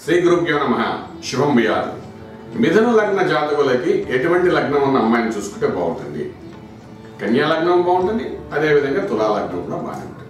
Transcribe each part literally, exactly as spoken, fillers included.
శ్రీ గురుభ్యో నమః. శుభం వ్యాధి. మిథున లగ్న జాతకులకి ఎటువంటి లగ్నం ఉన్న అమ్మాయిని చూసుకుంటే బాగుంటుంది? కన్యా లగ్నం బాగుంటుంది, అదేవిధంగా తులా లగ్నం కూడా బాగానే ఉంటుంది.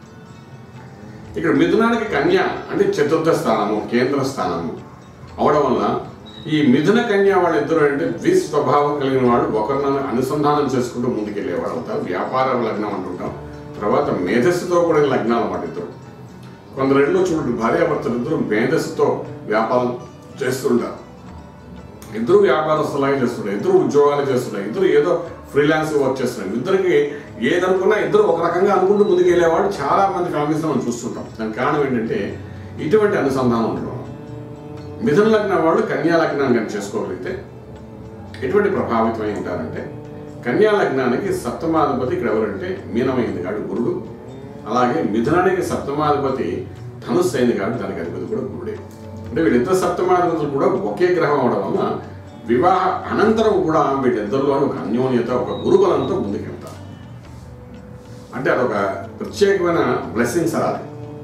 ఇక్కడ మిథునానికి కన్య అంటే చతుర్థ స్థానము, కేంద్ర స్థానము అవడం వల్ల ఈ మిథున కన్యా వాళ్ళిద్దరు అంటే ద్విస్వభావం కలిగిన వాళ్ళు ఒకరిని అనుసంధానం చేసుకుంటూ ముందుకెళ్ళేవాడు అవుతారు. వ్యాపార లగ్నం అంటుంటాం. తర్వాత మేధస్సుతో కూడిన లగ్నాలు మాట ఇద్దరు. కొందరు ఇళ్ళు చూడండి, భార్యాభర్తలు ఇద్దరు మేధస్సుతో వ్యాపారం చేస్తుంటారు. ఇద్దరు వ్యాపారస్తులాగే చేస్తుంటారు, ఇద్దరు ఉద్యోగాలు చేస్తుంటారు, ఇద్దరు ఏదో ఫ్రీలాన్స్ వర్క్ చేస్తున్నారు. ఇద్దరికి ఏదనుకున్నా ఇద్దరు ఒక రకంగా అనుకుంటూ ముందుకు వెళ్ళేవాడు చాలా మంది ఫ్యామిలీస్ మనం చూస్తుంటాం. దానికి కారణం ఏంటంటే ఇటువంటి అనుసంధానం ఉండడం. మిథున లగ్నం వాళ్ళు కన్యా లగ్నాన్ని కానీ చేసుకోగలిగితే ఎటువంటి ప్రభావితమై ఉంటారంటే, కన్యా లగ్నానికి సప్తమాధిపతి ఇక్కడ ఎవరంటే మీనమైంది కాదు గురుడు. అలాగే మిథునానికి సప్తమాధిపతి ధనుస్సు అయింది కాబట్టి దానికి అధిపతి కూడా గురుడే. అంటే వీళ్ళిద్దరు సప్తమాధిపతులు కూడా ఒకే గ్రహం అవడం వల్ల వివాహ అనంతరం కూడా వీళ్ళిద్దరిలోనూ ఒక అన్యోన్యత, ఒక గురుబలంతో ముందుకెళ్తారు. అంటే అదొక ప్రత్యేకమైన బ్లెస్సింగ్స్ అలా.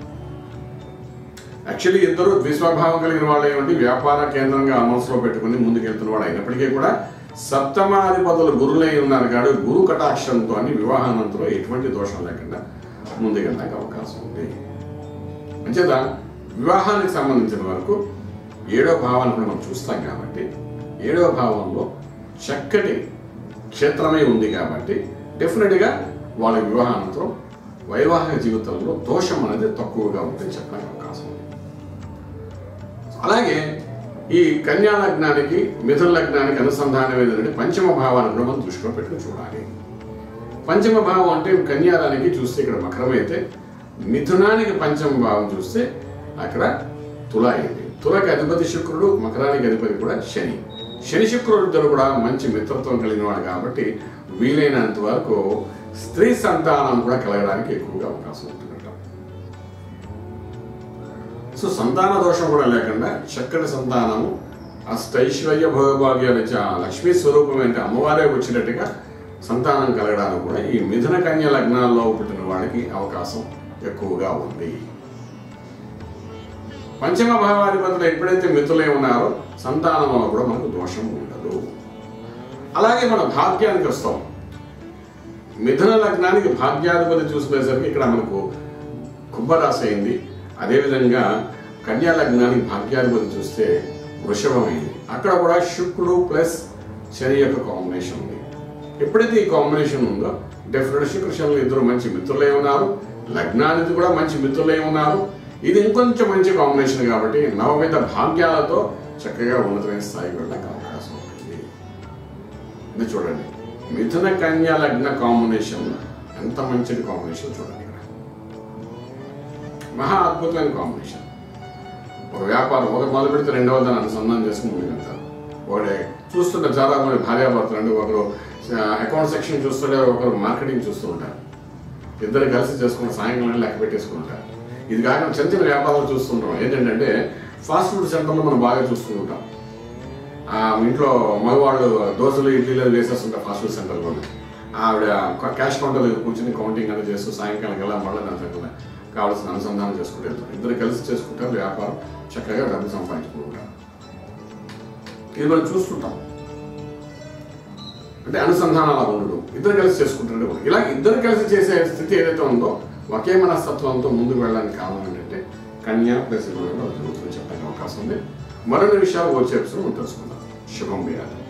యాక్చువల్లీ ఇద్దరు ద్విస్వభావం కలిగిన వాళ్ళు ఏమంటే వ్యాపార కేంద్రంగా మనసులో పెట్టుకుని ముందుకెళ్తున్న వాడు అయినప్పటికీ కూడా సప్తమాధిపతులు గురులై ఉన్నారు కాబట్టి గురు కటాక్షంతో అని వివాహానంతరం ఎటువంటి దోషం లేకుండా ముందుకెళ్ళడానికి అవకాశం ఉంది. అంచేత వివాహానికి సంబంధించిన వరకు ఏడో భావాన్ని కూడా మనం చూస్తాం కాబట్టి ఏడవ భావంలో చక్కటి క్షేత్రమే ఉంది కాబట్టి డెఫినెట్గా వాళ్ళ వివాహానంతరం వైవాహిక జీవితంలో దోషం అనేది తక్కువగా ఉందని చెప్పడానికి అవకాశం ఉంది. అలాగే ఈ కన్యా లగ్నానికి మిథున లగ్నానికి అనుసంధానం ఏంటంటే పంచమ భావాన్ని కూడా మనం దృష్టిలో పెట్టుకుని చూడాలి. పంచమ భావం అంటే కన్యాదానికి చూస్తే ఇక్కడ మకరం అయితే, మిథునానికి పంచమ భావం చూస్తే అక్కడ తుల అయింది. తులకి అధిపతి శుక్రుడు, మకరానికి అధిపతి కూడా శని. శని శుక్రుడు ఇద్దరు కూడా మంచి మిత్రత్వం కలిగిన వాడు కాబట్టి వీలైనంత వరకు స్త్రీ సంతానం కూడా కలగడానికి ఎక్కువగా అవకాశం ఉంటుందట. సో సంతాన దోషం కూడా లేకుండా చక్కటి సంతానము, అష్టైశ్వర్య భోగభాగ్యాలు లక్ష్మీ స్వరూపం అంటే అమ్మవారే వచ్చినట్టుగా సంతానం కలగడానికి కూడా ఈ మిథున కన్య లగ్నాల్లో పుట్టిన వాడికి అవకాశం ఎక్కువగా ఉంది. పంచమ భావాధిపతులు ఎప్పుడైతే మిత్రులే ఉన్నారో సంతానంలో కూడా మనకు దోషం ఉండదు. అలాగే మన భాగ్యానికి వస్తాం. మిథున లగ్నానికి భాగ్యాధిపతి చూసుకునేసరికి ఇక్కడ మనకు కుంభరాశి అయింది. అదేవిధంగా కన్యా లగ్నానికి భాగ్యాధిపతి చూస్తే వృషభం అయింది. అక్కడ కూడా శుక్రుడు ప్లస్ శని యొక్క కాంబినేషన్ ఉంది. ఎప్పుడైతే ఈ కాంబినేషన్ ఉందో డెఫినెట్ శుక్ర శనులు ఇద్దరు మంచి మిత్రులే ఉన్నారు, లగ్నానికి కూడా మంచి మిత్రులే ఉన్నారు. ఇది ఇంకొంచెం మంచి కాంబినేషన్ కాబట్టి నవవిధ భాగ్యాలతో చక్కగా ఉన్నతమైన స్థాయికి వెళ్ళడానికి అవకాశం ఉంటుంది. ఇది చూడండి, మిథున కన్యా లగ్న కాంబినేషన్ ఎంత మంచి కాంబినేషన్ చూడండి. ఇక్కడ మహా అద్భుతమైన కాంబినేషన్. ఒక వ్యాపారం ఒక మొదలు పెడితే రెండవ దాన్ని అనుసంధానం చేసుకుని ముందుకెళ్తారు. ఒకటి చూస్తుంటే చాలా మంది భార్యాభర్తలు అంటే ఒకరు అకౌంట్ సెక్షన్ చూస్తుంటే ఒకరు మార్కెటింగ్ చూస్తూ ఉంటారు. ఇద్దరు కలిసి చేసుకున్న సాయంకాలం లెక్క పెట్టేసుకుంటారు. ఇది కాక చిన్న చిన్న వ్యాపారాలు చూస్తుంటాం. ఏంటంటే ఫాస్ట్ ఫుడ్ సెంటర్లో మనం బాగా చూస్తూ ఉంటాం. ఇంట్లో మగవాళ్ళు దోశలు ఇడ్లీలు వేసేస్తుంటారు ఫాస్ట్ ఫుడ్ సెంటర్లో. ఆవిడ క్యాష్ కౌంటర్ దగ్గర కూర్చొని కౌంటింగ్ అనేది చేస్తూ సాయంకాలం కల్లా మళ్ళీ దాంట్లో కావాల్సిన అనుసంధానం చేసుకుంటూ వెళ్తారు. ఇద్దరు కలిసి చేసుకుంటారు, వ్యాపారం చక్కగా డబ్బు సంపాదించుకుంటారు. ఇది మనం చూస్తుంటాం. అంటే అనుసంధానాలు ఉండడం, ఇద్దరు కలిసి చేసుకుంటుంటే కూడా ఇలా ఇద్దరు కలిసి చేసే స్థితి ఏదైతే ఉందో ఒకే మనస్తత్వంతో ముందుకు వెళ్ళడానికి కారణం ఏంటంటే కన్యా ప్లస్ జరుగుతుందని చెప్పడానికి అవకాశం ఉంది. మరిన్ని విషయాలు వచ్చే ఎపిసోడ్ మనం తెలుసుకుందాం. శుభం వ్యాధి.